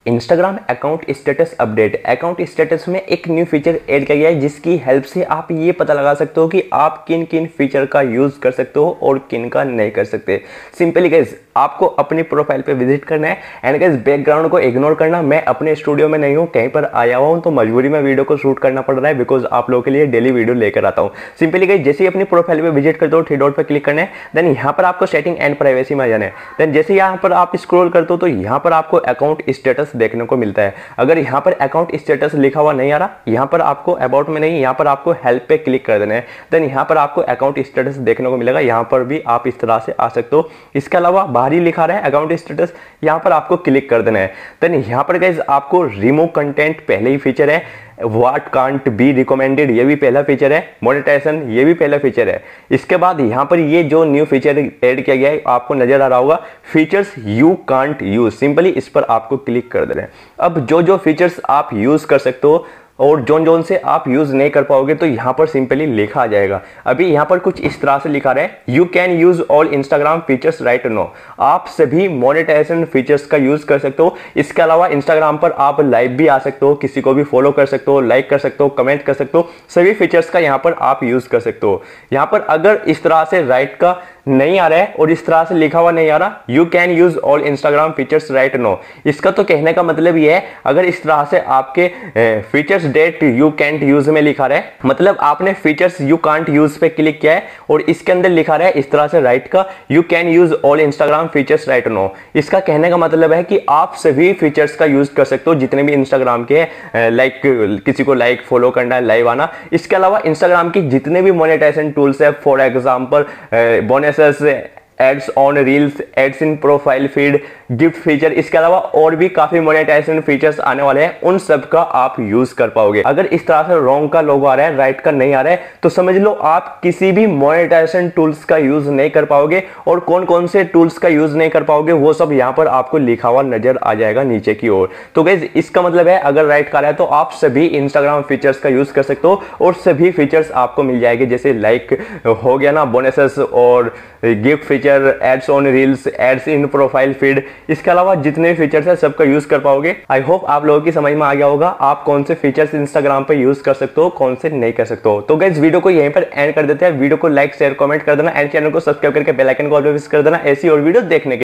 Instagram account status update. Account status में एक new feature add किया गया है जिसकी हेल्प से आप ये पता लगा सकते हो कि आप किन किन फीचर का यूज कर सकते हो और किन का नहीं कर सकते। सिंपली गाइस आपको अपनी प्रोफाइल पे विजिट करना है एंड गाइस बैकग्राउंड को इग्नोर करना। मैं अपने स्टूडियो में नहीं हूँ, कहीं पर आया हुआ हूँ, तो मजबूरी में वीडियो को शूट करना पड़ रहा है बिकॉज आप लोगों के लिए डेली वीडियो लेकर आता हूँ। सिंपली गाइस जैसे ही अपनी प्रोफाइल पे विजिट करते हो थ्री डॉट पर क्लिक करना है, देन यहाँ पर आपको सेटिंग एंड प्राइवेसी में जाना है। देन जैसे यहाँ पर आप स्क्रॉल करते हो तो यहाँ पर आपको अकाउंट स्टेटस देखने को मिलता है। अगर यहाँ पर अकाउंट स्टेटस लिखा हुआ नहीं आ रहा, यहाँ पर आपको अबाउट में नहीं, यहाँ पर आपको हेल्प पे क्लिक कर देना है। देन यहाँ पर आपको अकाउंट स्टेटस देखने को मिलेगा, यहाँ पर भी आप इस तरह से आ सकते हो। इसके अलावा बाहर ही लिखा रहा है अकाउंट स्टेटस, यहाँ पर आपको क्लिक कर देना है। देन यहाँ पर गाइस आपको रिमूव कंटेंट पहले ही फीचर है, व्हाट कांट बी रिकमेंडेड ये भी पहला फीचर है, मोनेटाइजेशन ये भी पहला फीचर है। इसके बाद यहाँ पर ये जो न्यू फीचर ऐड किया गया है आपको नजर आ रहा होगा, features you can't use. Simply इस पर आपको क्लिक कर देना है। अब जो जो फीचर्स आप यूज कर सकते हो और जोन जोन से आप यूज नहीं कर पाओगे तो यहां पर सिंपली लिखा आ जाएगा। अभी यहां पर कुछ इस तरह से लिखा रहा है, you can use all Instagram features right now. आप सभी मोनेटाइजेशन फीचर्स का यूज कर सकते हो। इसके अलावा इंस्टाग्राम पर आप लाइव भी आ सकते हो, किसी को भी फॉलो कर सकते हो, लाइक कर सकते हो, कमेंट कर सकते हो, सभी फीचर्स का यहां पर आप यूज कर सकते हो। यहां पर अगर इस तरह से राइट का नहीं आ रहा है और इस तरह से लिखा हुआ नहीं आ रहा, you can use all Instagram features right now, इसका तो कहने का मतलब ये है अगर इस तरह से आपके features that you can't use में लिखा रहा है, मतलब आपने फीचर्स यू कांट यूज पे क्लिक किया है और इसके अंदर लिखा रहा है इस तरह से राइट का you can use all Instagram features right now, इसका कहने का मतलब है कि आप सभी फीचर्स का यूज कर सकते हो जितने भी इंस्टाग्राम के लाइक किसी को लाइक फॉलो करना है, लाइव आना। इसके अलावा इंस्टाग्राम की जितने भी मोनेटाइजेशन टूल्स है, for example bonuses, ads on reels, ads in profile feed, gift feature, इसके अलावा और भी काफी मोनेटाइजेशन फीचर्स आने वाले हैं, उन सब का आप यूज कर पाओगे। अगर इस तरह से रॉन्ग का लोगो आ रहा है, राइट का नहीं आ रहा है, तो समझ लो आप किसी भी मोनेटाइजेशन टूल्स का यूज नहीं कर पाओगे। और कौन कौन से टूल्स का यूज नहीं कर पाओगे वो सब यहां पर आपको लिखा हुआ नजर आ जाएगा नीचे की ओर। तो गाइस इसका मतलब है अगर राइट का आ रहा है तो आप सभी इंस्टाग्राम फीचर्स का यूज कर सकते हो और सभी फीचर्स आपको मिल जाएंगे, जैसे लाइक हो गया ना, बोनसेस और gift feature, ads on reels, ads in profile feed, इसके अलावा जितने फीचर्स है सबका यूज कर पाओगे। आई होप आप लोगों की समझ में आ गया होगा आप कौन से फीचर्स इंस्टाग्राम पे यूज कर सकते हो, कौन से नहीं कर सकते हो। तो गाइस वीडियो को यहीं पर एंड कर देते हैं। वीडियो को लाइक शेयर कमेंट कर देना एंड चैनल को सब्सक्राइब करके बेल आइकन को ऑल पे प्रेस कर देना ऐसी और वीडियो देखने के